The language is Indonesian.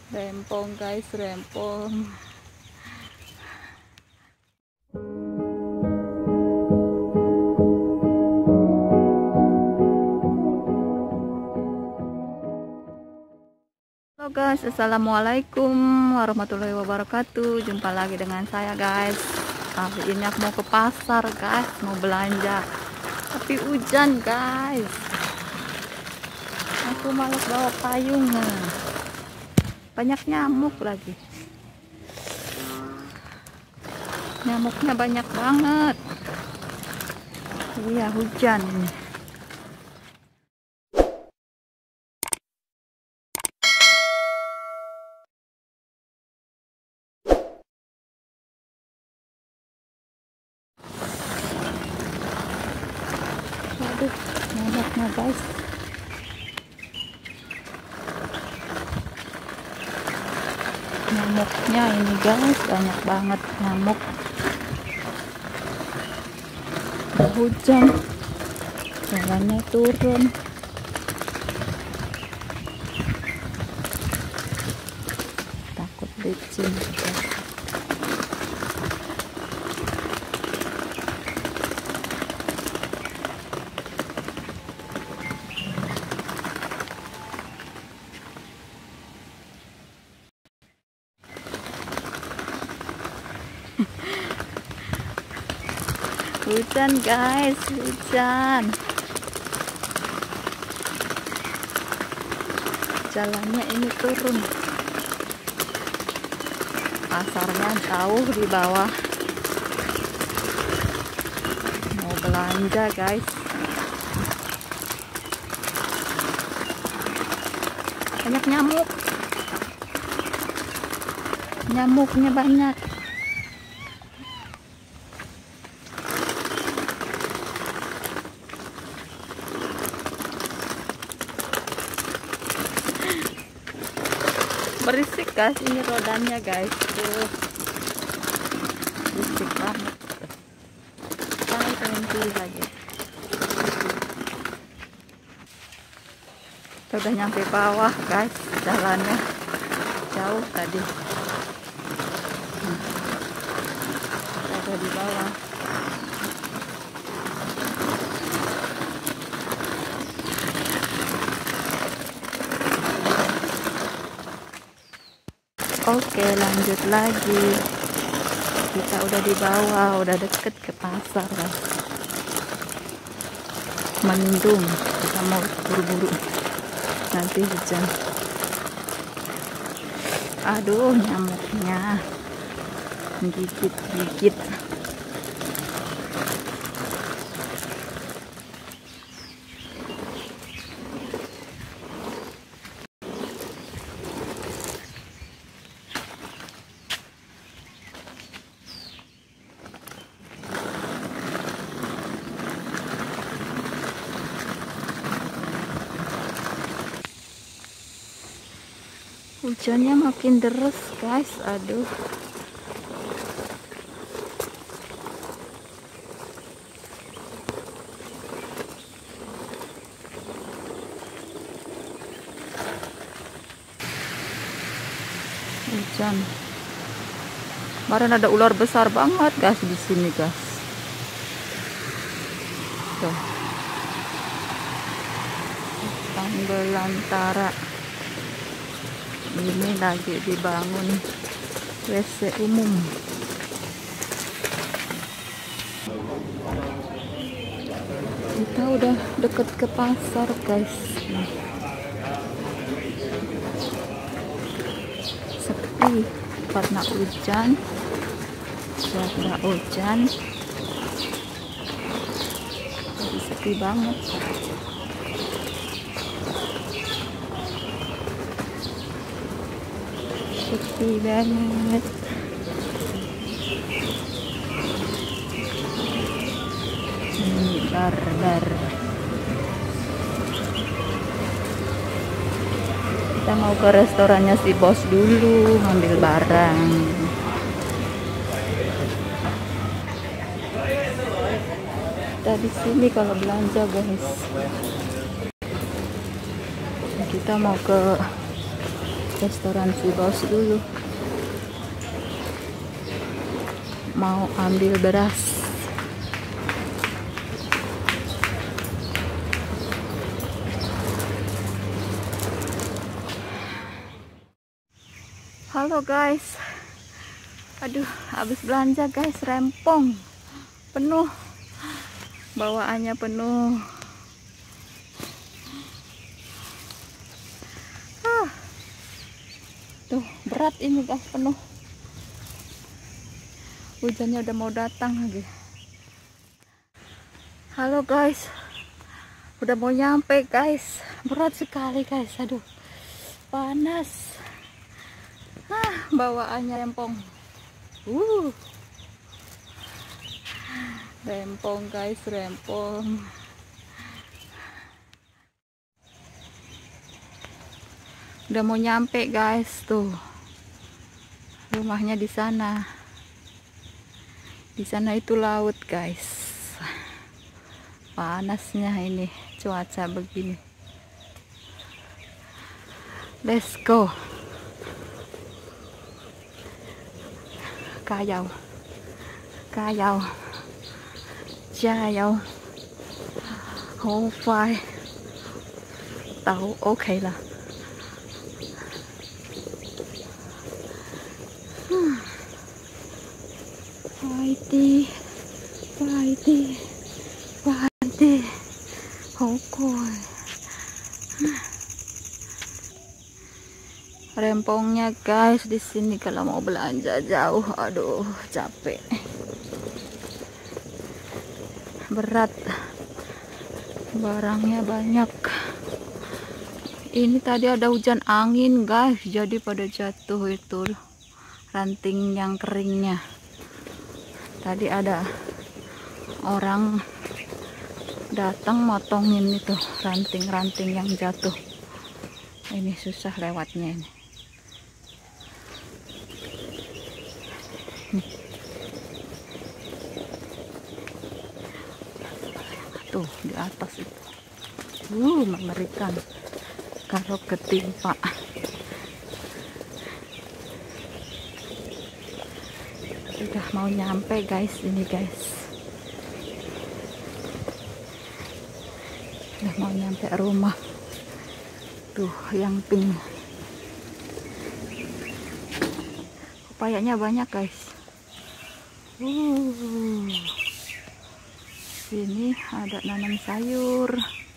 Rempong guys, rempong. Halo guys, assalamualaikum warahmatullahi wabarakatuh. Jumpa lagi dengan saya guys. Kali ini aku mau ke pasar guys, mau belanja. Tapi hujan guys. Aku malas bawa payung. Banyak nyamuk lagi. Nyamuknya banyak banget. Iya, hujan ini. Aduh, nyamuknya guys. Nyamuknya ini guys, banyak banget nyamuk. Hujan, jalannya turun. Takut licin. Hujan guys, hujan. Jalannya ini turun. Pasarnya jauh di bawah. Mau belanja guys. Banyak nyamuk. Nyamuknya banyak. Berisik guys, ini rodanya guys. Tuh. Berisik banget. Saya pengen pilih lagi. Kita udah nyampe bawah guys, jalannya jauh tadi. Kita udah di bawah. Oke, lanjut lagi. Kita udah di bawah, udah deket ke pasar guys. Mendung, kita mau buru-buru. Nanti hujan. Aduh, nyamuknya gigit-gigit. Hujannya makin deras guys, aduh. Hujan. Kemarin ada ular besar banget guys di sini guys. Tuh. Belantara. Ini lagi dibangun WC umum. Kita udah deket ke pasar guys. Sepi karena hujan. Cuaca hujan. Jadi sepi banget. Sepi banget. Ini bar. Kita mau ke restorannya si bos dulu ngambil barang. Kita di sini kalau belanja guys. Kita mau ke restoran si bos dulu, mau ambil beras. Halo guys, aduh habis belanja guys, rempong penuh, bawaannya penuh. Tuh berat ini guys, penuh. Hujannya udah mau datang lagi. Halo guys, udah mau nyampe guys, berat sekali guys, aduh panas. Bawaannya rempong. Rempong guys, rempong. Udah mau nyampe guys, tuh rumahnya di sana. Di sana itu laut guys. Panasnya ini cuaca begini. Let's go. Kayau, kayau, jayo, không phải tao ok là. Phải đi, phải đi, phải đi, không coi. Rempongnya guys di sini kalau mau belanja jauh, aduh capek, berat, barangnya banyak. Ini tadi ada hujan angin guys, jadi pada jatuh itu ranting yang keringnya. Tadi ada orang datang motongin itu ranting-ranting yang jatuh. Ini susah lewatnya ini. Tuh di atas itu mengerikan kalau ketimpa. Udah mau nyampe guys, ini guys, udah mau nyampe rumah. Tuh yang pink, pepayanya banyak guys. Sini ada nanam sayur.